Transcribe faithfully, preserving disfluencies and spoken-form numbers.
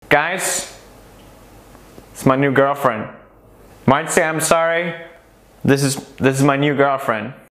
Guys, it's my new girlfriend. Might say I'm sorry. This is this is my new girlfriend.